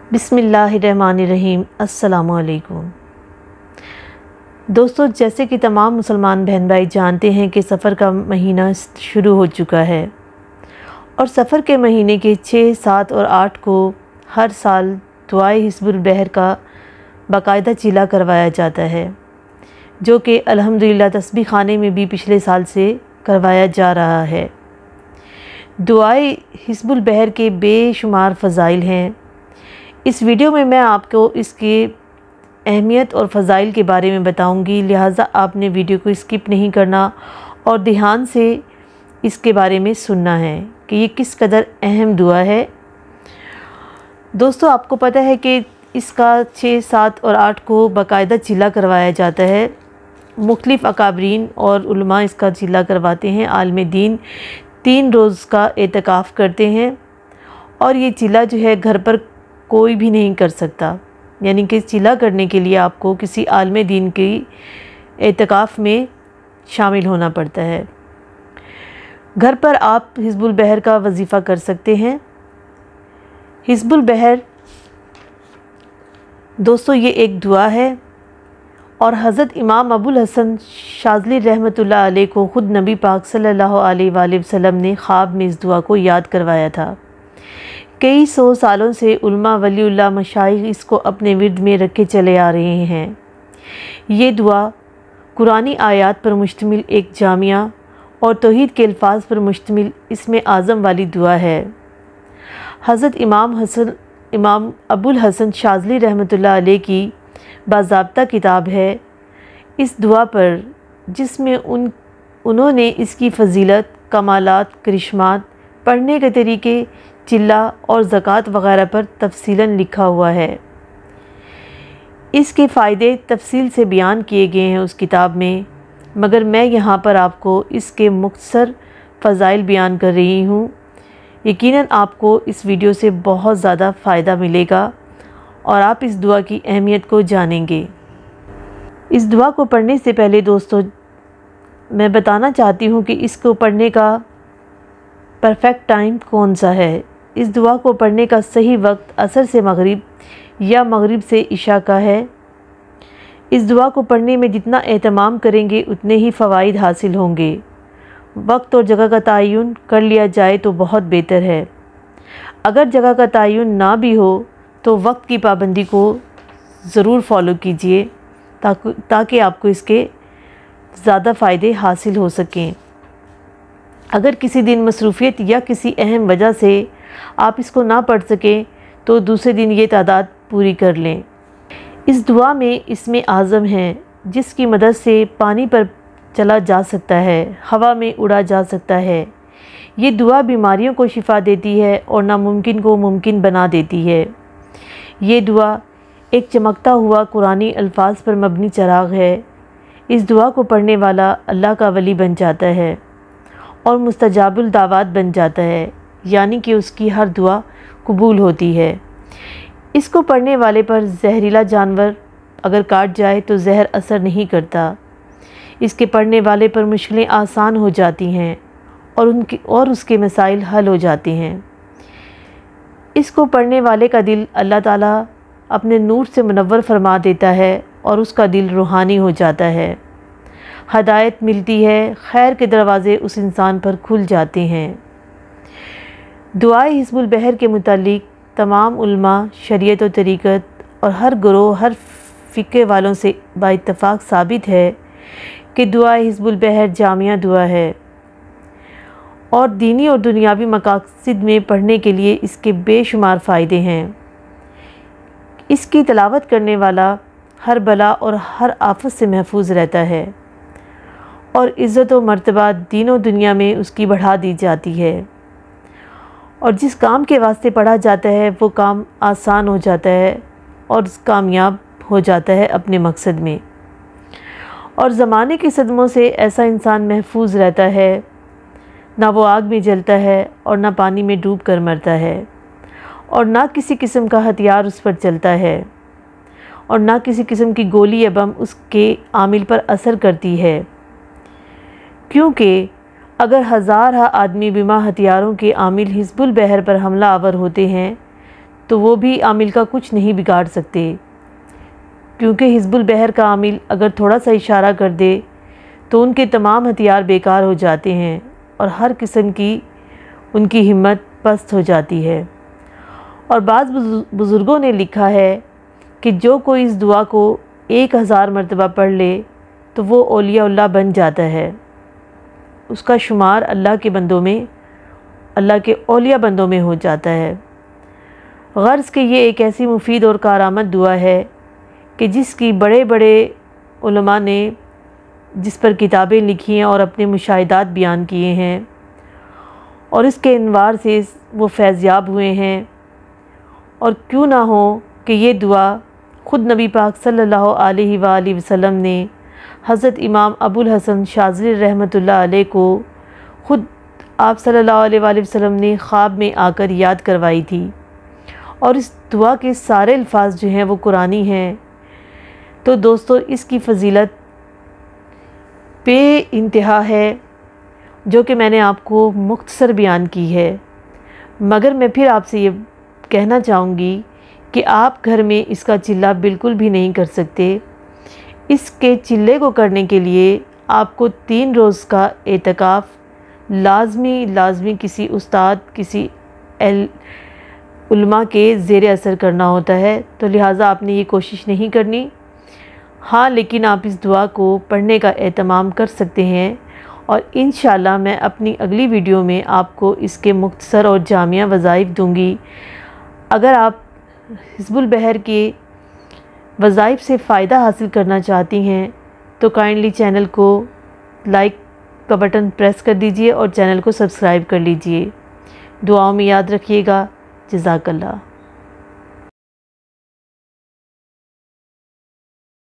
बिस्मिल्लाहिर्रहमानिर्रहीम। अस्सलामुअलैकुम दोस्तों, जैसे कि तमाम मुसलमान बहन भाई जानते हैं कि सफ़र का महीना शुरू हो चुका है और सफ़र के महीने के 6, 7 और 8 को हर साल दुआए हिस्बुल बहर का बाकायदा चिला करवाया जाता है, जो कि अल्हम्दुलिल्लाह तस्बीह खाने में भी पिछले साल से करवाया जा रहा है। दुआए हिस्बुल बहर के बेशुमार फ़ज़ाइल हैं। इस वीडियो में मैं आपको इसकी अहमियत और फ़ज़ाइल के बारे में बताऊंगी, लिहाजा आपने वीडियो को स्किप नहीं करना और ध्यान से इसके बारे में सुनना है कि ये किस कदर अहम दुआ है। दोस्तों, आपको पता है कि इसका 6, 7 और 8 को बाकायदा चिला करवाया जाता है। मुख्तलिफ़ अकाबरीन और उलमा इसका चिला करवाते हैं। आलिम दीन 3 रोज़ का एतकाफ़ करते हैं और ये चिला जो है घर पर कोई भी नहीं कर सकता, यानी कि चिला करने के लिए आपको किसी आलिम दीन की एतकाफ़ में शामिल होना पड़ता है। घर पर आप हिस्बुल बहर का वजीफ़ा कर सकते हैं। हिस्बुल बहर दोस्तों ये एक दुआ है और हज़रत इमाम अबुल हसन शाज़ली रहमतुल्लाह अलैह को ख़ुद नबी पाक सल्लल्लाहु अलैहि वसल्लम ने ख्वाब में इस दुआ को याद करवाया था। कई 100 सालों से उलमा वलीउल्लाह मशाइख इसको अपने विर्द में रखे चले आ रहे हैं। ये दुआ कुरानी आयात पर मुश्तमिल एक जामिया और तौहीद के अल्फाज पर मुश्तमिल इसमें आज़म वाली दुआ है। हज़रत इमाम अबुल हसन शाज़ली रहमतुल्लाह अलैह की बाज़ाब्ता किताब है इस दुआ पर, जिसमें उन्होंने इसकी फ़जीलत, कमालात, करिश्मात, पढ़ने के तरीके, चिल्ला और ज़कात वग़ैरह पर तफसीलन लिखा हुआ है। इसके फ़ायदे तफसील से बयान किए गए हैं उस किताब में, मगर मैं यहाँ पर आपको इसके मुख्तसर फ़ज़ाइल बयान कर रही हूँ। यकीनन आपको इस वीडियो से बहुत ज़्यादा फ़ायदा मिलेगा और आप इस दुआ की अहमियत को जानेंगे। इस दुआ को पढ़ने से पहले दोस्तों मैं बताना चाहती हूँ कि इसको पढ़ने का परफेक्ट टाइम कौन सा है। इस दुआ को पढ़ने का सही वक्त असर से मगरिब या मगरिब से इशा का है। इस दुआ को पढ़ने में जितना एहतमाम करेंगे उतने ही फ़वाइद हासिल होंगे। वक्त और जगह का तयन कर लिया जाए तो बहुत बेहतर है। अगर जगह का तयन ना भी हो तो वक्त की पाबंदी को ज़रूर फॉलो कीजिए ताकि आपको इसके ज़्यादा फ़ायदे हासिल हो सकें। अगर किसी दिन मसरूफ़ियत या किसी अहम वजह से आप इसको ना पढ़ सकें तो दूसरे दिन ये तादाद पूरी कर लें। इस दुआ में इसमें आज़म है जिसकी मदद से पानी पर चला जा सकता है, हवा में उड़ा जा सकता है। ये दुआ बीमारियों को शिफा देती है और नामुमकिन को मुमकिन बना देती है। ये दुआ एक चमकता हुआ कुरानी अल्फाज पर मबनी चराग है। इस दुआ को पढ़ने वाला अल्लाह का वली बन जाता है और मुस्तजाबुल दावात बन जाता है, यानी कि उसकी हर दुआ कबूल होती है। इसको पढ़ने वाले पर जहरीला जानवर अगर काट जाए तो जहर असर नहीं करता। इसके पढ़ने वाले पर मुश्किलें आसान हो जाती हैं और उसके मसाइल हल हो जाते हैं। इसको पढ़ने वाले का दिल अल्लाह ताला अपने नूर से मुनव्वर फरमा देता है और उसका दिल रूहानी हो जाता है। हदायत मिलती है, खैर के दरवाज़े उस इंसान पर खुल जाते हैं। दुआए हिस्बुल बहर के मुतालिक तमाम उलमा, शरीयत और तरीक़त और हर गुरोह, हर फ़िक़्ह वालों से बाइत्तफ़ाक़ साबित है कि दुआए हिस्बुल बहर जामिया दुआ है और दीनी और दुनियावी मकासद में पढ़ने के लिए इसके बेशुमार फ़ायदे हैं। इसकी तिलावत करने वाला हर बला और हर आफत से महफूज रहता है और इज़्ज़त व मर्तबा दीनों दुनिया में उसकी बढ़ा दी जाती है और जिस काम के वास्ते पढ़ा जाता है वो काम आसान हो जाता है और कामयाब हो जाता है अपने मकसद में। और ज़माने के सदमों से ऐसा इंसान महफूज रहता है, ना वो आग में जलता है और ना पानी में डूब कर मरता है और ना किसी किस्म का हथियार उस पर चलता है और ना किसी किस्म की गोली या बम उसके आमिल पर असर करती है, क्योंकि अगर हज़ार आदमी बिमा हथियारों के आमिल हिस्बुल बहर पर हमला आवर होते हैं तो वो भी आमिल का कुछ नहीं बिगाड़ सकते, क्योंकि हिज़्बुल बहर का आमिल अगर थोड़ा सा इशारा कर दे तो उनके तमाम हथियार बेकार हो जाते हैं और हर किस्म की उनकी हिम्मत पस्त हो जाती है। और बाज़ बुज़ुर्गों ने लिखा है कि जो कोई इस दुआ को 1000 मरतबा पढ़ ले तो वो औलिया बन जाता है, उसका शुमार अल्लाह के बंदों में, अल्लाह के औलिया बंदों में हो जाता है। गर्ज़ के ये एक ऐसी मुफीद और कारआमद दुआ है कि जिसकी बड़े बड़े उलमा ने जिस पर किताबें लिखी हैं और अपने मुशाहिदात बयान किए हैं और इसके अनवार से वो फैज़याब हुए हैं। और क्यों ना हो कि ये दुआ ख़ुद नबी पाक सल्लल्लाहु अलैहि वसल्लम ने हज़रत इमाम अबुल हसन शाज़िली रहमतुल्लाह अलैह को ख़ुद आप सल्लल्लाहु अलैहि वसल्लम ने ख्वाब में आकर याद करवाई थी। और इस दुआ के सारे अल्फाज जो हैं वो कुरानी हैं। तो दोस्तों, इसकी फ़जीलत बेइंतहा है, जो कि मैंने आपको मुख्तसर बयान की है। मगर मैं फिर आपसे ये कहना चाहूँगी कि आप घर में इसका चिल्ला बिल्कुल भी नहीं कर सकते। इसके चिल्ले को करने के लिए आपको 3 रोज़ का एतकाफ़ लाजमी किसी उस्ताद, किसी उलमा के ज़ेरे असर करना होता है। तो लिहाजा आपने ये कोशिश नहीं करनी। हाँ, लेकिन आप इस दुआ को पढ़ने का एहतमाम कर सकते हैं और इंशाअल्लाह मैं अपनी अगली वीडियो में आपको इसके मुख्तसर और जामिया वज़ाइफ दूँगी। अगर आप हिज़्बुल बहर के वज़ाइफ से फ़ायदा हासिल करना चाहती हैं तो काइंडली चैनल को लाइक का बटन प्रेस कर दीजिए और चैनल को सब्सक्राइब कर लीजिए। दुआओं में याद रखिएगा। जज़ाकल्लाह।